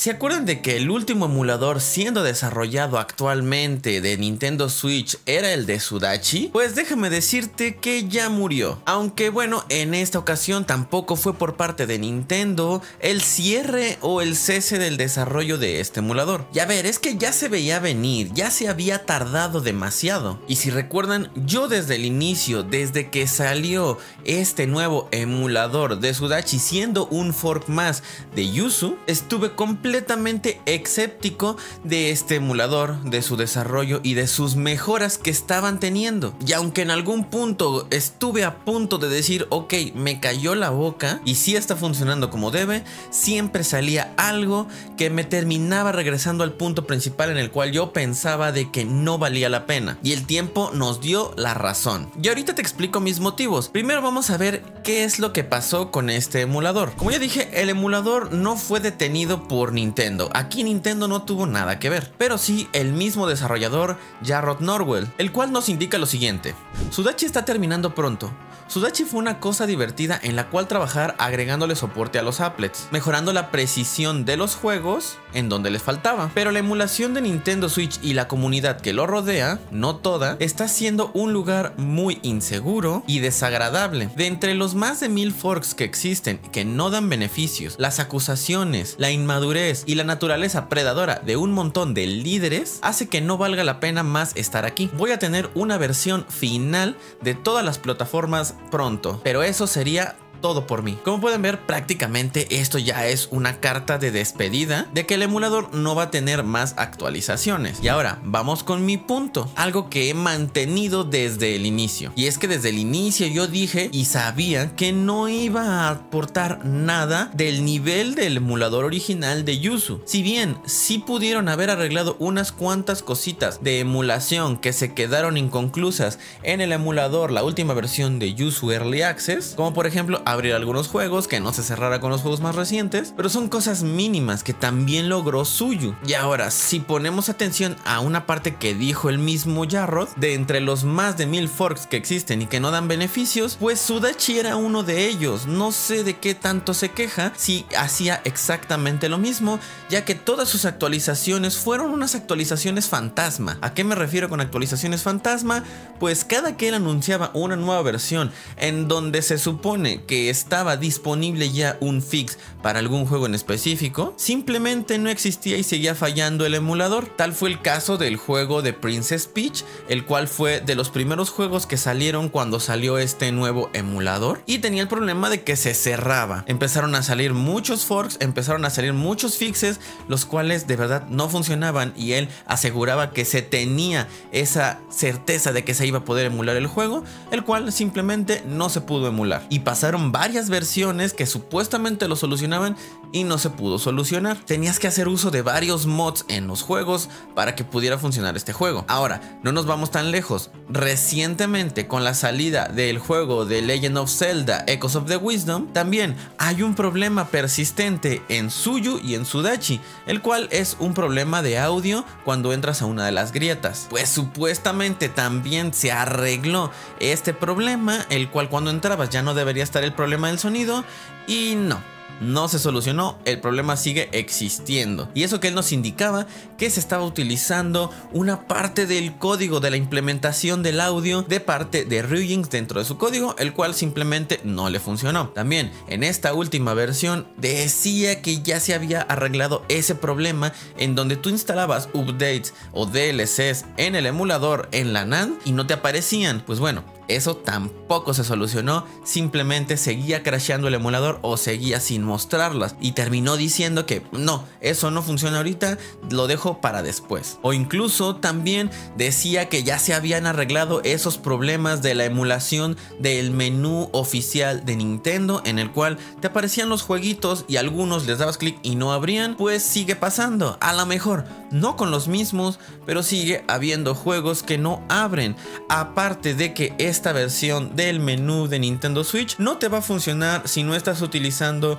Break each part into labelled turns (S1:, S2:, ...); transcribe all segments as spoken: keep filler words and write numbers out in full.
S1: ¿Se acuerdan de que el último emulador siendo desarrollado actualmente de Nintendo Switch era el de Sudachi? Pues déjame decirte que ya murió. Aunque bueno, en esta ocasión tampoco fue por parte de Nintendo el cierre o el cese del desarrollo de este emulador. Y a ver, es que ya se veía venir, ya se había tardado demasiado. Y si recuerdan, yo desde el inicio, desde que salió este nuevo emulador de Sudachi siendo un fork más de Yuzu, estuve completamente escéptico de este emulador, de su desarrollo y de sus mejoras que estaban teniendo. Y aunque en algún punto estuve a punto de decir, ok, me cayó la boca y sí está funcionando como debe, siempre salía algo que me terminaba regresando al punto principal en el cual yo pensaba de que no valía la pena. Y el tiempo nos dio la razón. Y ahorita te explico mis motivos. Primero vamos a ver qué es lo que pasó con este emulador. Como ya dije, el emulador no fue detenido por Nintendo. Aquí Nintendo no tuvo nada que ver, pero sí el mismo desarrollador, Jarrod Norwell, el cual nos indica lo siguiente: Sudachi está terminando pronto. Sudachi fue una cosa divertida en la cual trabajar agregándole soporte a los applets, mejorando la precisión de los juegos en donde les faltaba. Pero la emulación de Nintendo Switch y la comunidad que lo rodea, no toda, está siendo un lugar muy inseguro y desagradable. De entre los más de mil forks que existen que no dan beneficios, las acusaciones, la inmadurez y la naturaleza predadora de un montón de líderes hace que no valga la pena más estar aquí. Voy a tener una versión final de todas las plataformas pronto, pero eso sería todo por mí. Como pueden ver, prácticamente esto ya es una carta de despedida de que el emulador no va a tener más actualizaciones. Y ahora vamos con mi punto, algo que he mantenido desde el inicio, y es que desde el inicio yo dije y sabía que no iba a aportar nada del nivel del emulador original de Yuzu. Si bien sí pudieron haber arreglado unas cuantas cositas de emulación que se quedaron inconclusas en el emulador, la última versión de Yuzu Early Access, como por ejemplo abrir algunos juegos, que no se cerrara con los juegos más recientes, pero son cosas mínimas que también logró Suyu. Y ahora, si ponemos atención a una parte que dijo el mismo Jarrod, de entre los más de mil forks que existen y que no dan beneficios, pues Sudachi era uno de ellos. No sé de qué tanto se queja si hacía exactamente lo mismo, ya que todas sus actualizaciones fueron unas actualizaciones fantasma. ¿A qué me refiero con actualizaciones fantasma? Pues cada que él anunciaba una nueva versión en donde se supone que estaba disponible ya un fix para algún juego en específico, simplemente no existía y seguía fallando el emulador. Tal fue el caso del juego de Princess Peach, el cual fue de los primeros juegos que salieron cuando salió este nuevo emulador, y tenía el problema de que se cerraba. Empezaron a salir muchos forks, empezaron a salir muchos fixes, los cuales de verdad no funcionaban, y él aseguraba que se tenía esa certeza de que se iba a poder emular el juego, el cual simplemente no se pudo emular. Y pasaron varias versiones que supuestamente lo solucionaban y no se pudo solucionar. Tenías que hacer uso de varios mods en los juegos para que pudiera funcionar este juego. Ahora, no nos vamos tan lejos. Recientemente, con la salida del juego de Legend of Zelda Echoes of the Wisdom, también hay un problema persistente en Suyu y en Sudachi, el cual es un problema de audio cuando entras a una de las grietas. Pues supuestamente también se arregló este problema, el cual cuando entrabas ya no debería estar el problema del sonido, y no. No se solucionó, el problema sigue existiendo. Y eso que él nos indicaba que se estaba utilizando una parte del código de la implementación del audio de parte de Ryujinx dentro de su código, el cual simplemente no le funcionó. También en esta última versión decía que ya se había arreglado ese problema en donde tú instalabas updates o D L Cs en el emulador en la NAND y no te aparecían. Pues bueno, eso tampoco se solucionó, simplemente seguía crasheando el emulador o seguía sin mostrarlas, y terminó diciendo que no, eso no funciona ahorita, lo dejo para después. O incluso también decía que ya se habían arreglado esos problemas de la emulación del menú oficial de Nintendo, en el cual te aparecían los jueguitos y algunos les dabas clic y no abrían. Pues sigue pasando, a lo mejor no con los mismos, pero sigue habiendo juegos que no abren. Aparte de que esta versión del menú de Nintendo Switch no te va a funcionar si no estás utilizando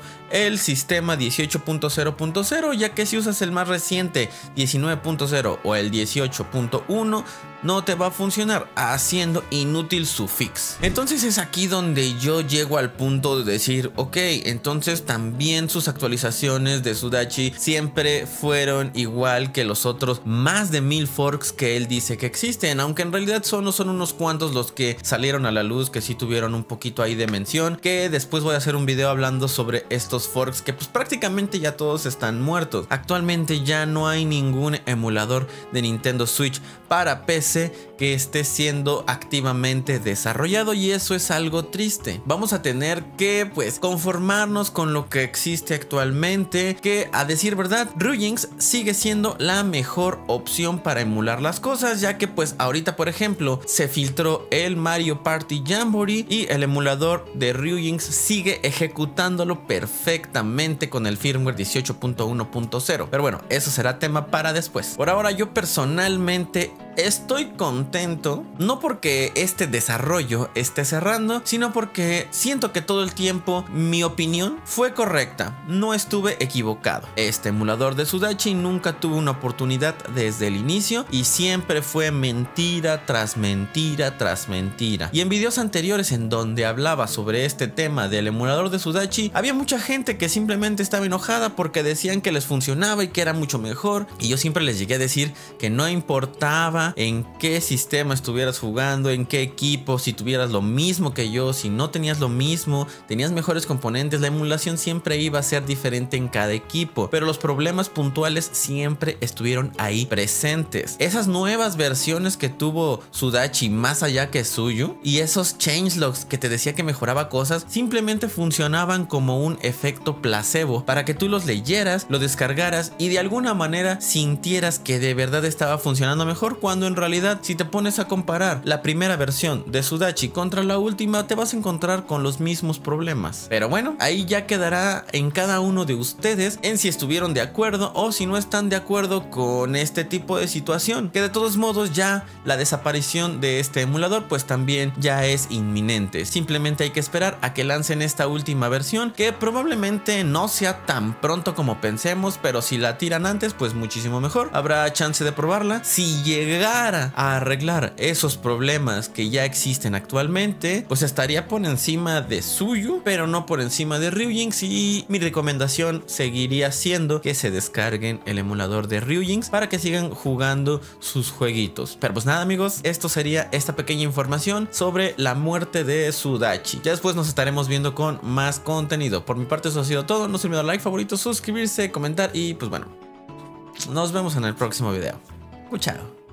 S1: el sistema dieciocho punto cero punto cero, ya que si usas el más reciente diecinueve punto cero o el dieciocho punto uno no te va a funcionar, haciendo inútil su fix. Entonces es aquí donde yo llego al punto de decir, ok, entonces también sus actualizaciones de Sudachi siempre fueron igual que los otros más de mil forks que él dice que existen, aunque en realidad solo son unos cuantos los que salieron a la luz, que sí tuvieron un poquito ahí de mención, que después voy a hacer un video hablando sobre estos forks, que pues prácticamente ya todos están muertos. Actualmente ya no hay ningún emulador de Nintendo Switch para P C que esté siendo activamente desarrollado, y eso es algo triste. Vamos a tener que pues conformarnos con lo que existe actualmente, que a decir verdad Ryujinx sigue siendo la mejor opción para emular las cosas, ya que pues ahorita por ejemplo se filtró el Mario Party Jamboree y el emulador de Ryujinx sigue ejecutándolo perfectamente con el firmware dieciocho punto uno punto cero, pero bueno, eso será tema para después. Por ahora yo personalmente estoy contento, no porque este desarrollo esté cerrando, sino porque siento que todo el tiempo mi opinión fue correcta, no estuve equivocado. Este emulador de Sudachi nunca tuvo una oportunidad desde el inicio y siempre fue mentira tras mentira tras mentira. Y en videos anteriores en donde hablaba sobre este tema del emulador de Sudachi, había mucha gente que simplemente estaba enojada porque decían que les funcionaba y que era mucho mejor, y yo siempre les llegué a decir que no importaba en qué sistema estuvieras jugando, en qué equipo, si tuvieras lo mismo que yo, si no tenías lo mismo, tenías mejores componentes, la emulación siempre iba a ser diferente en cada equipo, pero los problemas puntuales siempre estuvieron ahí presentes. Esas nuevas versiones que tuvo Sudachi más allá que Suyu, y esos changelogs que te decía que mejoraba cosas, simplemente funcionaban como un efecto placebo para que tú los leyeras, lo descargaras y de alguna manera sintieras que de verdad estaba funcionando mejor, cuando en realidad si te pones a comparar la primera versión de Sudachi contra la última, te vas a encontrar con los mismos problemas. Pero bueno, ahí ya quedará en cada uno de ustedes en si estuvieron de acuerdo o si no están de acuerdo con este tipo de situación, que de todos modos ya la desaparición de este emulador pues también ya es inminente. Simplemente hay que esperar a que lancen esta última versión, que probablemente no sea tan pronto como pensemos, pero si la tiran antes pues muchísimo mejor, habrá chance de probarla. Si llega a arreglar esos problemas que ya existen actualmente, pues estaría por encima de Suyu, pero no por encima de Ryujinx, y mi recomendación seguiría siendo que se descarguen el emulador de Ryujinx para que sigan jugando sus jueguitos. Pero pues nada amigos, esto sería esta pequeña información sobre la muerte de Sudachi. Ya después nos estaremos viendo con más contenido. Por mi parte eso ha sido todo, no se olviden dar like, favorito, suscribirse, comentar y pues bueno, nos vemos en el próximo video. Chao.